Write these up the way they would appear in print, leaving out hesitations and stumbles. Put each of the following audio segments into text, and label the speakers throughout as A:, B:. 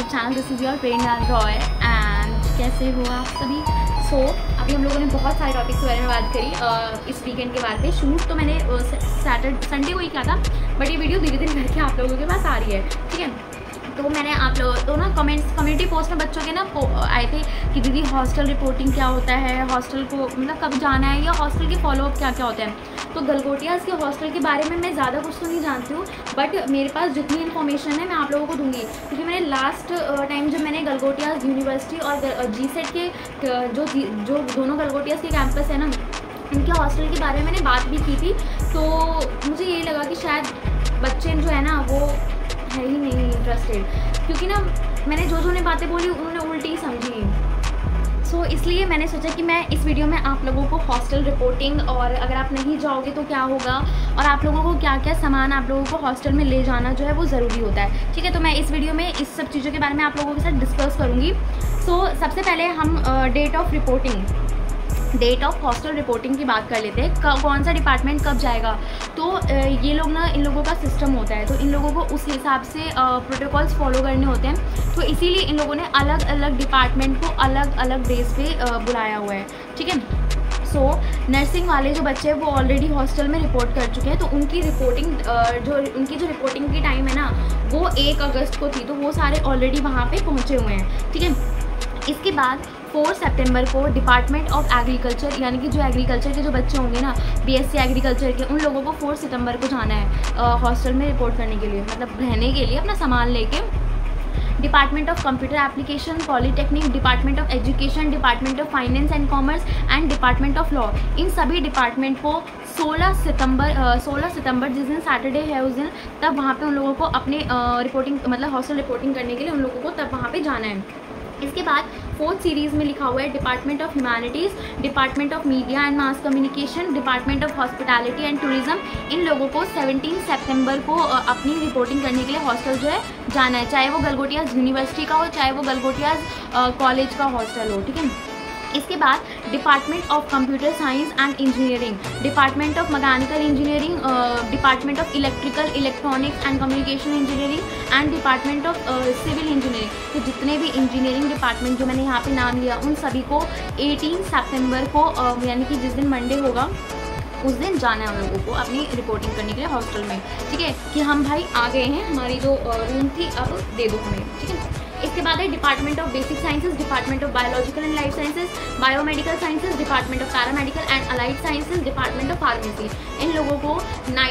A: Channel. This is your Prerna Roy and कैसे हो आप सभी। अभी हम लोगों ने बहुत सारे टॉपिक्स के बारे में बात करी इस वीकेंड के बारे में। शूट तो मैंने संडे को ही किया था, बट ये वीडियो धीरे धीरे करके आप लोगों के पास आ रही है, ठीक है। तो मैंने आप लोगों तो ना कम्युनिटी पोस्ट में बच्चों के ना आए थे कि दीदी हॉस्टल रिपोर्टिंग क्या होता है, हॉस्टल को मतलब कब जाना है, या हॉस्टल के फॉलोअप क्या क्या होते हैं। तो गलगोटियाज़ के हॉस्टल के बारे में मैं ज़्यादा कुछ तो नहीं जानती हूँ, बट मेरे पास जितनी इन्फॉर्मेशन है मैं आप लोगों को दूंगी, क्योंकि मैंने लास्ट टाइम जब मैंने गलगोटियाज़ यूनिवर्सिटी और जीसेट के जो दोनों गलगोटियाज़ के कैंपस है ना, उनके हॉस्टल के बारे में मैंने बात भी की थी। तो मुझे यही लगा कि शायद बच्चे जो है ना वो है ही नहीं इंटरेस्टेड, क्योंकि ना मैंने जो ने बातें बोली उन्होंने उल्टी ही समझी। इसलिए मैंने सोचा कि मैं इस वीडियो में आप लोगों को हॉस्टल रिपोर्टिंग और अगर आप नहीं जाओगे तो क्या होगा, और आप लोगों को क्या क्या सामान आप लोगों को हॉस्टल में ले जाना जो है वो ज़रूरी होता है, ठीक है। तो मैं इस वीडियो में इस सब चीज़ों के बारे में आप लोगों के साथ डिस्कस करूँगी। सबसे पहले हम डेट ऑफ हॉस्टल रिपोर्टिंग की बात कर लेते हैं। कौन सा डिपार्टमेंट कब जाएगा। तो ये लोग ना, इन लोगों का सिस्टम होता है, तो इन लोगों को उस हिसाब से प्रोटोकॉल्स फॉलो करने होते हैं। तो इसीलिए इन लोगों ने अलग अलग डिपार्टमेंट को अलग अलग डेज पे बुलाया हुआ है, ठीक है। नर्सिंग वाले जो बच्चे हैं वो ऑलरेडी हॉस्टल में रिपोर्ट कर चुके हैं, तो उनकी रिपोर्टिंग जो रिपोर्टिंग की टाइम है ना वो 1 अगस्त को थी, तो वो सारे ऑलरेडी वहाँ पे पहुँचे हुए हैं, ठीक है। इसके बाद 4 सितंबर को डिपार्टमेंट ऑफ एग्रीकल्चर, यानी कि जो एग्रीकल्चर के जो बच्चे होंगे ना बीएससी एग्रीकल्चर के, उन लोगों को 4 सितंबर को जाना है हॉस्टल में रिपोर्ट करने के लिए, मतलब रहने के लिए अपना सामान लेके। Department of computer application, polytechnic, department of education, department of finance and commerce and department of law, इन सभी डिपार्टमेंट को 16 सितंबर जिस दिन सैटरडे है उस दिन, तब वहाँ पे उन लोगों को अपने रिपोर्टिंग मतलब हॉस्टल रिपोर्टिंग करने के लिए उन लोगों को तब वहाँ पे जाना है। इसके बाद 4th सीरीज़ में लिखा हुआ है department of humanities, department of media and mass communication, department of hospitality and tourism. इन लोगों को 17 सितंबर को अपनी रिपोर्टिंग करने के लिए हॉस्टल जो है जाना है, चाहे वो गलगोटियाज़ यूनिवर्सिटी का हो, चाहे वो गलगोटियाज़ कॉलेज का हॉस्टल हो, ठीक है। इसके बाद department of computer science and engineering, department of mechanical engineering, department of electrical electronics and communication engineering and department of civil engineering. तो जितने भी इंजीनियरिंग डिपार्टमेंट जो मैंने यहाँ पे नाम लिया उन सभी को 18 सितंबर को यानी कि जिस दिन मंडे होगा उस दिन जाना है उन लोगों को अपनी रिपोर्टिंग करने के लिए हॉस्टल में, ठीक है, कि हम भाई आ गए हैं, हमारी जो रूम थी अब दे दो हमें, ठीक है। इसके बाद है department of basic sciences, department of biological and life sciences, biomedical sciences, department of paramedical and allied sciences, department of pharmacy. इन लोगों को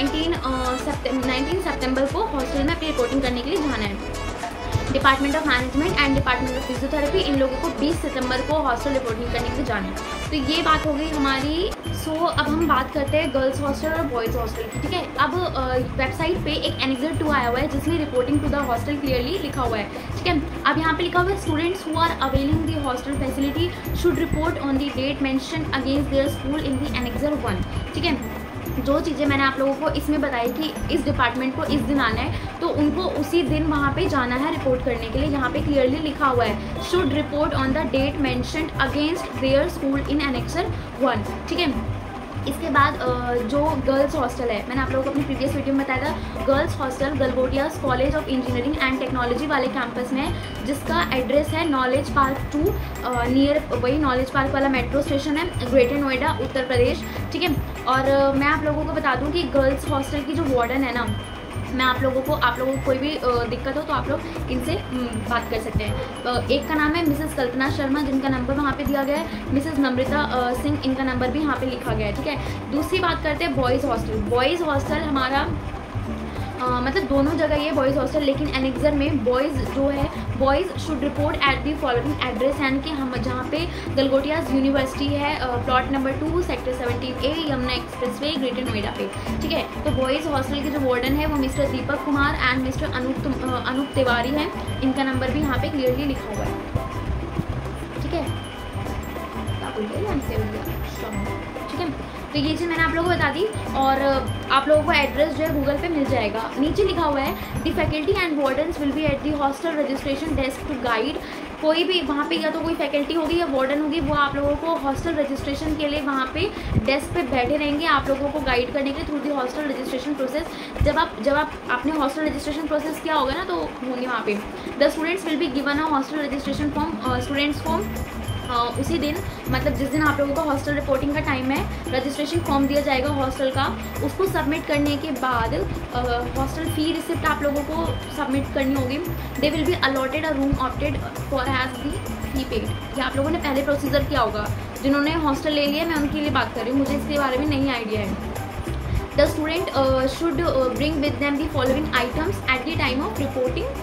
A: 19 सितंबर को हॉस्टल में अपनी रिपोर्टिंग करने के लिए जाना है। Department of management and department of physiotherapy, इन लोगों को 20 सितंबर को हॉस्टल रिपोर्टिंग करने के लिए जाना है। तो ये बात हो गई हमारी। अब हम बात करते हैं गर्ल्स हॉस्टल और बॉयज़ हॉस्टल की, ठीक है। अब वेबसाइट पे एक एनेक्सर 2 आया हुआ है जिसमें reporting to the hostel clearly लिखा हुआ है, ठीक है। अब यहाँ पे लिखा हुआ है students who are availing the hostel facility should report on the date mentioned against their school in the annexure 1, ठीक है। जो चीज़ें मैंने आप लोगों को इसमें बताई कि इस डिपार्टमेंट को इस दिन आना है, तो उनको उसी दिन वहाँ पे जाना है रिपोर्ट करने के लिए। यहाँ पे क्लियरली लिखा हुआ है should report on the date mentioned against their school in annexure 1, ठीक है। इसके बाद जो गर्ल्स हॉस्टल है, मैंने आप लोगों को अपनी प्रीवियस वीडियो में बताया था, girls hostel Galgotias college of engineering and technology वाले कैंपस में, जिसका एड्रेस है नॉलेज पार्क 2 नियर वही नॉलेज पार्क वाला मेट्रो स्टेशन है, ग्रेटर नोएडा उत्तर प्रदेश, ठीक है। और मैं आप लोगों को बता दूं कि गर्ल्स हॉस्टल की जो वार्डन है ना, मैं आप लोगों को कोई भी दिक्कत हो तो आप लोग इनसे बात कर सकते हैं। एक का नाम है मिसेस कल्पना शर्मा, जिनका नंबर वहाँ पे दिया गया है, मिसेस नम्रता सिंह, इनका नंबर भी यहाँ पे लिखा गया है, ठीक है। दूसरी बात करते हैं बॉयज़ हॉस्टल। बॉयज़ हॉस्टल हमारा मतलब दोनों जगह ये बॉयज़ हॉस्टल, लेकिन एनेक्सर में बॉयज़ जो है boys should report at the following address, यानी कि हम जहाँ पे गलगोटियाज़ यूनिवर्सिटी है, plot number 2 sector 17A Yamuna expressway greater Noida पे, ठीक है। तो बॉयज़ हॉस्टल के जो वार्डन है वो mister Deepak Kumar and mister Anoop Tiwari हैं, इनका नंबर भी यहाँ पे क्लियरली लिखा हुआ है, ठीक है। ठीक है, तो ये चीज़ मैंने आप लोगों को बता दी, और आप लोगों को एड्रेस जो है गूगल पे मिल जाएगा। नीचे लिखा हुआ है the faculty and wardens will be at the hostel registration desk to guide कोई भी वहाँ पे या तो कोई फैकल्टी होगी या वार्डन होगी, वो आप लोगों को हॉस्टल रजिस्ट्रेशन के लिए वहाँ पे डेस्क पे बैठे रहेंगे आप लोगों को गाइड करने के लिए through the hostel registration process. जब आप आपने हॉस्टल रजिस्ट्रेशन प्रोसेस किया होगा ना, तो होंगे वहाँ पे the students will be given a hostel registration form, students form. उसी दिन मतलब जिस दिन आप लोगों का हॉस्टल रिपोर्टिंग का टाइम है, रजिस्ट्रेशन फॉर्म दिया जाएगा हॉस्टल का। उसको सबमिट करने के बाद हॉस्टल फ़ी रिसिप्ट आप लोगों को सबमिट करनी होगी। They will be allotted a room opted for has the fee paid. ये आप लोगों ने पहले प्रोसीजर किया होगा, जिन्होंने हॉस्टल ले लिया, मैं उनके लिए बात कर रही हूँ, मुझे इसके बारे में नहीं आइडिया है। The student should bring with them the following items at the time of reporting.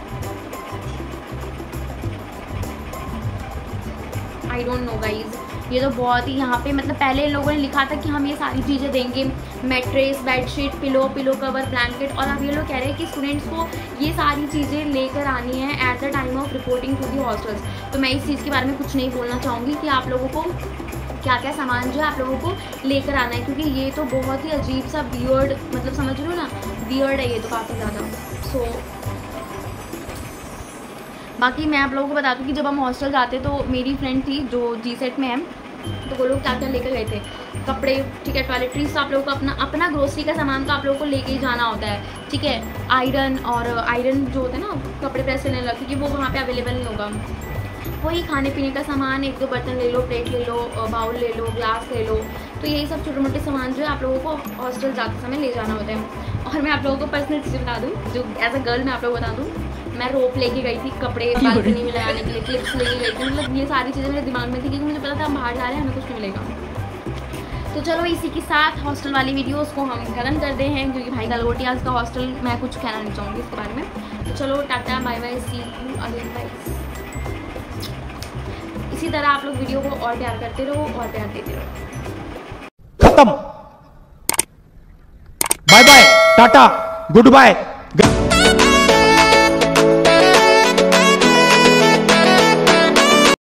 A: I don't know guys, ये तो बहुत ही यहाँ पे मतलब पहले इन लोगों ने लिखा था कि हम ये सारी चीज़ें देंगे, mattress, bedsheet, pillow cover, blanket, और अब ये लोग कह रहे हैं कि स्टूडेंट्स को ये सारी चीज़ें लेकर आनी है at the time of reporting to the hostels. तो मैं इस चीज़ के बारे में कुछ नहीं बोलना चाहूँगी कि आप लोगों को क्या क्या सामान जो है आप लोगों को लेकर आना है, क्योंकि ये तो बहुत ही अजीब सा वियर्ड, मतलब समझ रहे हो ना, वियर्ड है ये तो काफ़ी ज़्यादा। सो बाकी मैं आप लोगों को बता दूँ कि जब हम हॉस्टल जाते तो मेरी फ्रेंड थी जो G-सेट में है, तो वो लोग क्या क्या लेकर गए थे, कपड़े, ठीक है, टॉयलेटरीज, तो आप लोगों को अपना ग्रोसरी का सामान तो आप लोगों को लेके ही जाना होता है, ठीक है। आयरन, और आयरन जो होता है ना कपड़े प्रेस करने लगा, क्योंकि वो वहाँ पे अवेलेबल नहीं होगा। वही खाने पीने का सामान, 1-2 बर्तन ले लो, प्लेट ले लो, बाउल ले लो, ग्लास ले लो, तो यही सब छोटे मोटे सामान जो है आप लोगों को हॉस्टल जाते समय ले जाना होता है। और मैं आप लोगों को पर्सनल चीज़ बता दूँ, जो एज अ गर्ल मैं आप लोगों को बता दूँ, मैं रोप लेके गई थी, कपड़े बालकनी में लगाने के लिए, क्लिप्स लेके गई थी, मतलब ये सारी चीज़ें मेरे दिमाग में थी, क्योंकि मुझे पता था हम बाहर जा रहे हैं, हमें कुछ नहीं मिलेगा। तो चलो इसी के साथ हॉस्टल वाली वीडियोस को हम खत्म करते हैं, क्योंकि भाई गलगोटिया का हॉस्टल मैं कुछ कहना नहीं चाहूँगी इसके बारे में। तो चलो tata bye bye, see you again guys. इसी तरह आप लोग वीडियो को और प्यार करते रहो और प्यार देते रहो।
B: खत्म, bye bye, tata, good bye.